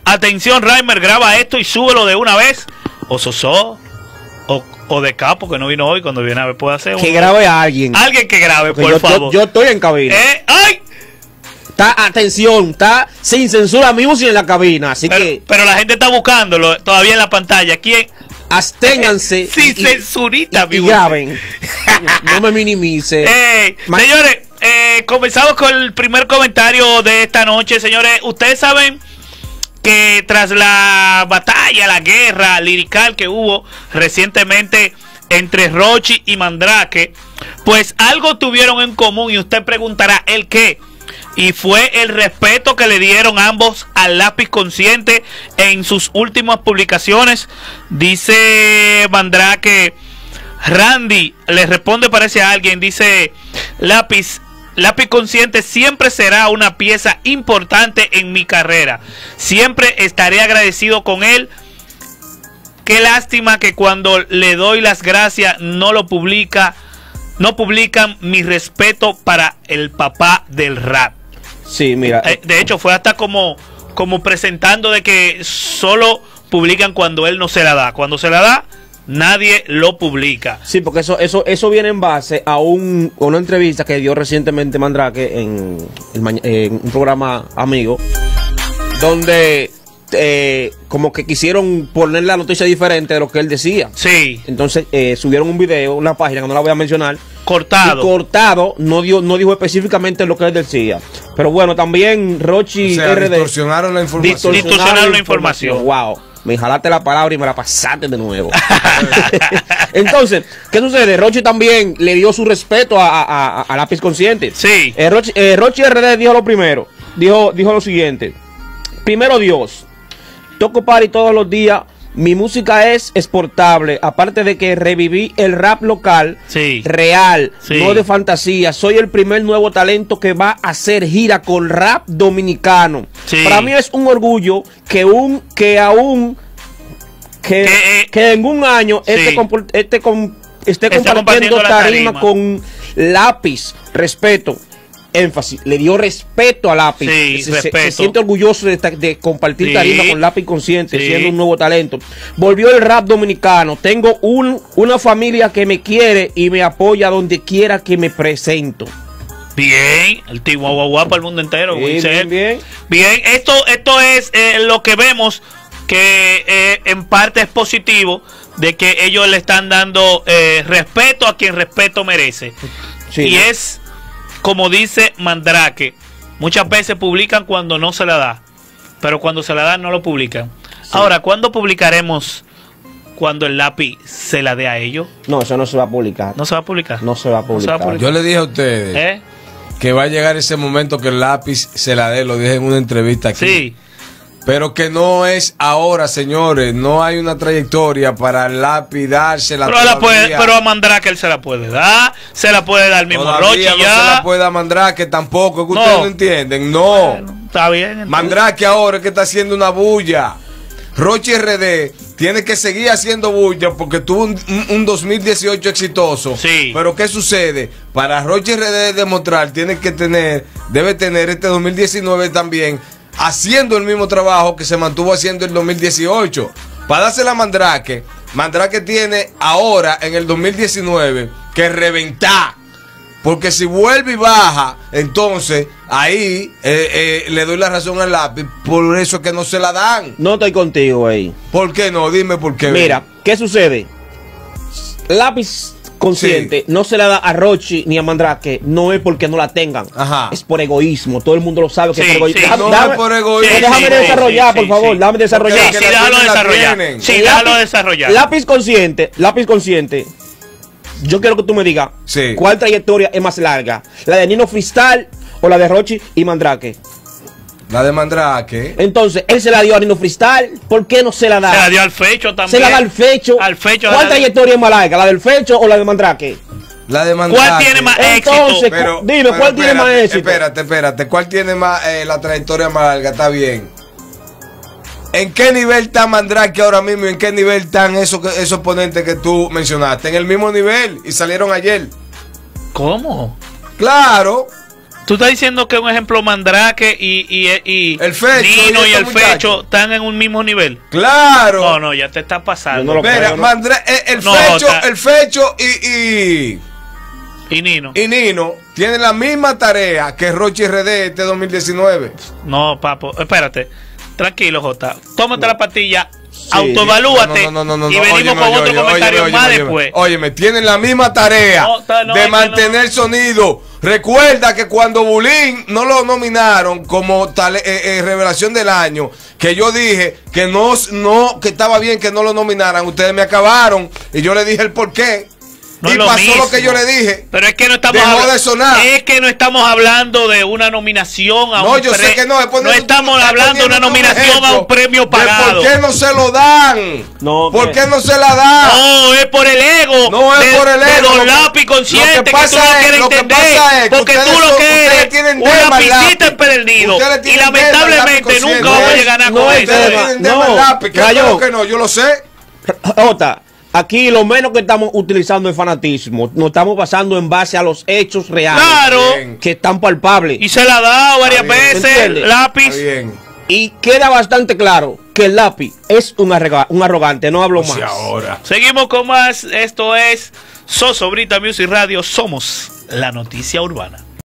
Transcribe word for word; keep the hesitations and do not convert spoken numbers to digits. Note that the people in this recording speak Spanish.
Atención, Raimer, graba esto y súbelo de una vez. O Sosó, o, o de Capo, que no vino hoy, cuando viene a ver puede hacer. Que grabe a alguien. Alguien que grabe, Porque por yo, favor. Yo, yo estoy en cabina. ¿Eh? ¡Ay! Está, atención, está sin censura mismo sin en la cabina, así Pero, que pero la gente está buscándolo todavía en la pantalla. ¿Quién? absténganse Sin y, censurita, y, y graben. No me minimice. Eh, Ma señores, eh, comenzamos con el primer comentario de esta noche, señores. Ustedes saben que tras la batalla, la guerra lirical que hubo recientemente entre Rochi y Mandrake, pues algo tuvieron en común y usted preguntará el qué. Y fue el respeto que le dieron ambos al Lápiz Consciente en sus últimas publicaciones. Dice Mandrake, Randy, le responde parece a alguien, dice Lápiz, Lápiz Consciente siempre será una pieza importante en mi carrera. Siempre estaré agradecido con él. Qué lástima que cuando le doy las gracias no lo publica, no publican mi respeto para el papá del rap. Sí, mira. Eh, de hecho, fue hasta como, como presentando de que solo publican cuando él no se la da. Cuando se la da, nadie lo publica. Sí, porque eso eso eso viene en base a, un, a una entrevista que dio recientemente Mandrake en, el, en un programa amigo, donde eh, como que quisieron poner la noticia diferente de lo que él decía. Sí. Entonces eh, subieron un video, una página que no la voy a mencionar. Cortado. Y cortado, no dio, no dijo específicamente lo que él decía. Pero bueno, también Rochi o sea, R D distorsionaron la información. Distorsionaron, distorsionaron la información. Wow, me jalaste la palabra y me la pasaste de nuevo. Entonces, ¿qué sucede? Rochi también le dio su respeto a, a, a, a Lápiz Consciente. Sí. Eh, Rochi, eh, Rochi R D dijo lo primero. Dijo, dijo lo siguiente. Primero Dios. Toco party todos los días. Mi música es exportable, aparte de que reviví el rap local, sí, real, sí, no de fantasía. Soy el primer nuevo talento que va a hacer gira con rap dominicano. Sí. Para mí es un orgullo que un que aún que, que, eh, que en un año sí, este, este com, esté Está compartiendo, compartiendo tarima, tarima con Lápiz. Respeto. Énfasis, le dio respeto a Lápiz. Sí, se, respeto. Se, se siente orgulloso de, de compartir sí, tarima con Lápiz Consciente, sí, siendo un nuevo talento. Volvió el rap dominicano. Tengo un, una familia que me quiere y me apoya donde quiera que me presento. Bien, el tío guau guau para el mundo entero. Sí, bien, bien. Bien, esto, esto es eh, lo que vemos que eh, en parte es positivo, de que ellos le están dando eh, respeto a quien respeto merece. Sí, y ¿no? es como dice Mandrake, muchas veces publican cuando no se la da, pero cuando se la dan no lo publican. Sí. Ahora, ¿cuándo publicaremos cuando el Lápiz se la dé a ellos? No, eso no se va a publicar. ¿No se va a publicar? No se va a publicar. No se va a publicar. Yo le dije a ustedes ¿Eh? que va a llegar ese momento que el Lápiz se la dé, lo dije en una entrevista aquí. Sí. Pero que no es ahora, señores. No hay una trayectoria para lapidársela. Pero, la puede, pero a Mandrake él se la puede dar. Se la puede dar el mismo Rochi ya. No ya. se la puede dar Mandrake tampoco. Es que no. ustedes no entienden. No. Bueno, está bien. Entonces. Mandrake ahora es que está haciendo una bulla. Rochi R D tiene que seguir haciendo bulla porque tuvo un, un, un dos mil dieciocho exitoso. Sí. Pero ¿qué sucede? Para Rochi R D demostrar, tiene que tener, debe tener este dos mil diecinueve también, haciendo el mismo trabajo que se mantuvo haciendo el dos mil dieciocho. Para dársela a Mandrake, Mandrake tiene ahora en el dos mil diecinueve que reventar. Porque si vuelve y baja, entonces ahí eh, eh, le doy la razón al Lápiz. Por eso es que no se la dan. No estoy contigo ahí. ¿Por qué no? Dime por qué. Mira, ¿qué sucede? Lápiz Consciente, sí, no se la da a Rochi ni a Mandrake, no es porque no la tengan. Ajá. Es por egoísmo. Todo el mundo lo sabe que sí, es por egoísmo. Sí, déjame, no déjame, es por egoísmo. Sí, déjame sí, desarrollar, sí, por sí, favor. sí. Déjame desarrollar. Sí, sí, déjalo desarrollar. Sí, déjalo desarrollar. Lápiz Consciente, Lápiz Consciente. Yo quiero que tú me digas, sí, ¿cuál trayectoria es más larga? ¿La de Nino Freestyle o la de Rochi y Mandrake? La de Mandrake. Entonces, él se la dio a Nino Freestyle. ¿Por qué no se la da? Se la dio al Fecho también. Se la da al Fecho. Al Fecho. ¿Cuál trayectoria es más larga? ¿La del Fecho o la de Mandrake? La de Mandrake. ¿Cuál tiene más Entonces, éxito? Pero, dime, pero ¿cuál espérate, tiene más éxito? Espérate, espérate. ¿Cuál tiene más eh, la trayectoria más larga? Está bien. ¿En qué nivel está Mandrake ahora mismo? ¿En qué nivel están esos, esos ponentes que tú mencionaste? En el mismo nivel y salieron ayer. ¿Cómo? Claro. Tú estás diciendo que un ejemplo Mandrake y, y, y el Fecho, Nino y, y el muchacho. Fecho están en un mismo nivel. Claro. No, no, ya te está pasando. Yo no lo Mira, creo, ¿no? Mandra- el, el No, Fecho, Jota. el Fecho y, y, Y Nino. y Nino tienen la misma tarea que Rochi R D este dos mil diecinueve. No, papo, espérate. Tranquilo, Jota. Tómate la pastilla, autoevalúate No, no, no, no, no, y no, venimos óyeme, con oye, otro oye, comentario óyeme, más óyeme, después. Óyeme, tienen la misma tarea No, ta- no, es de que mantener sonido. Recuerda que cuando Bulín no lo nominaron como tal, eh, eh, revelación del año, que yo dije que no, no, que estaba bien que no lo nominaran, ustedes me acabaron y yo le dije el por qué. No y es lo pasó mismo. lo que yo le dije. Pero es que no estamos Dejó habla- de sonar. Es que no estamos hablando de una nominación a No, un yo sé pre- que no. después No tú- estamos tú estás hablando de una poniendo un nominación a ejemplo un premio de pagado. ¿Por qué no se lo dan? No, ¿Por que- qué no se la dan? No, es por el ego. No es de, por el de ego. Don Lo que- Lápiz consciente lo que, que pasa tú no es- quieres lo que entender. pasa es que porque ustedes tú lo son- que ustedes eres tienen un tema al lapicito lápiz. empedernido. Ustedes Y tienen tema al lamentablemente lápiz nunca consciente. vamos a llegar No con es eso. tema. Ustedes tienen tema No, al lápiz. Claro Rayo. que no, yo lo sé. Jota, aquí lo menos que estamos utilizando es fanatismo. Nos estamos basando en base a los hechos reales. Claro. Bien. Que están palpables. Y se la ha dado varias Está bien. veces. ¿Entiendes? Lápiz. Está bien. Y queda bastante claro que el Lápiz es un, arrega- un arrogante, no hablo O sea, más. ahora. Seguimos con más. Esto es Sosobrita Music Radio. Somos la noticia urbana.